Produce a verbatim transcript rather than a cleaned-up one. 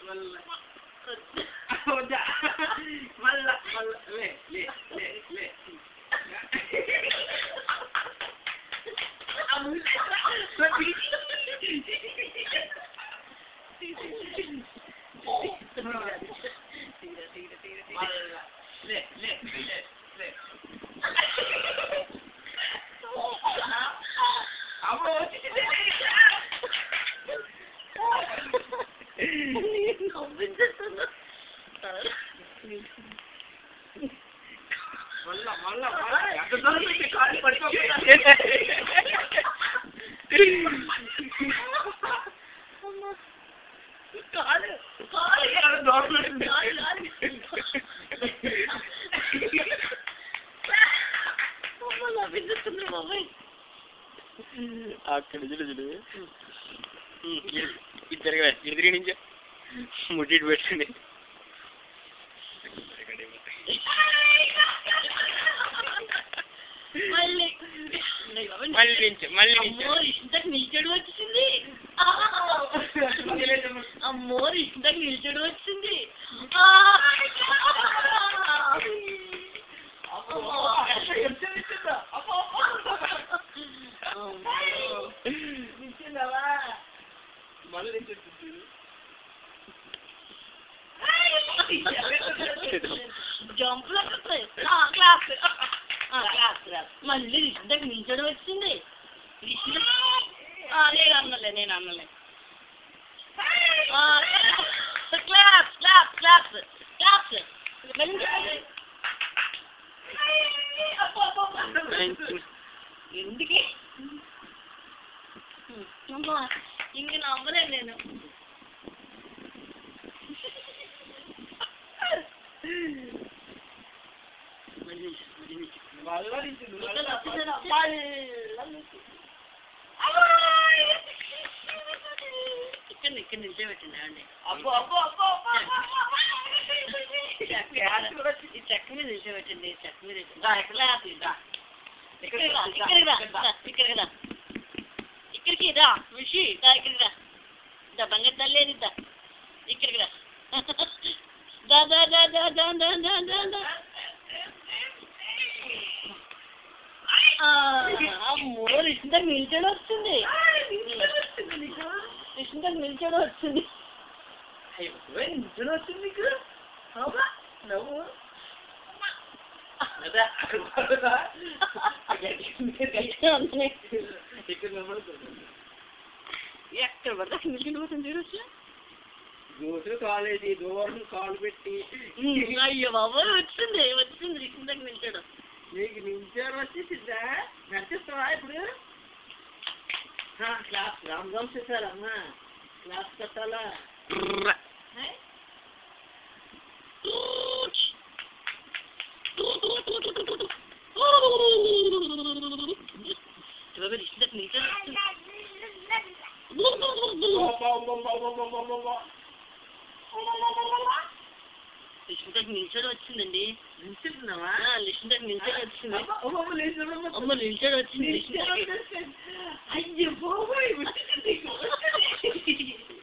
మళ్ళా వద్దా మళ్ళా మళ్ళా లే లే లే లే లే లే లే లే అమ్మో మళ్ళా మళ్ళా ఎంత దూరం పెట్టి కాలు పడిపోయింది కాలు కాలు దూరం అక్కడ చూడు చూడు ఇద్దరుగా ఇద్దరి నుంచి ముట్టి పెట్టండి మళ్ళీ మళ్ళీ నుంచి మళ్ళీ ఇంతకు నిల్చడు వచ్చింది అమ్మో ఇంతకు నిల్చడు వచ్చింది మళ్ళీ జంప్ క్లాస్ క్లాస్ క్లాస్ మళ్ళీ ఇంతకు నిల్చడు వచ్చింది నేను అన్నలే నేను అన్నలే క్లాస్ క్లాస్ క్లాస్ క్లాస్ ఎందుకే ఇంక నమ్మలే నేను ఇక్కడ ఇక్కడ నిలిచే పెట్టండి అండి అబ్బో అబ్బో అబ్బో ఈ చెక్క మీద నిలిచే పెట్టండి చెక్క మీద ఇక్కడికి రా ఇక్కడికి రా ఇక్కడికి రా ఇక్కడికి రా ఋషి దా ఇక్కడికి రా దా బంగారు తల్లి అని దా ఇక్కడికి రా దా దా దా దా దా దా దా దా దా అమ్మో రిషింతకు నిల్చడం వచ్చింది రిషింతకు నిల్చడం వచ్చింది నిల్చడం వచ్చింది నీకు నవ్వు ఎక్కడ పడతా నిల్చుని పోతుంది చూడొచ్చు దోశలు కాలేజీ దూరం కాలు పెట్టి అయ్యో బాబా వచ్చింది వచ్చింది రిషింతకు నిల్చడం నీకు నిల్చోడం వచ్చేసిందా నడిచేస్తావా ఇప్పుడు క్లాస్ రామ్ రామ్ చేశారమ్మా క్లాస్ కట్టాలా రిషింతకు నిల్చడం వచ్చింది లిషింతకు నిల్చడం వచ్చిందండి నిల్చున్నావా లిషింతకు నిల్చడం వచ్చింది అమ్మ అమ్మ నిల్చడం వచ్చింది అయ్యో బాబోయ్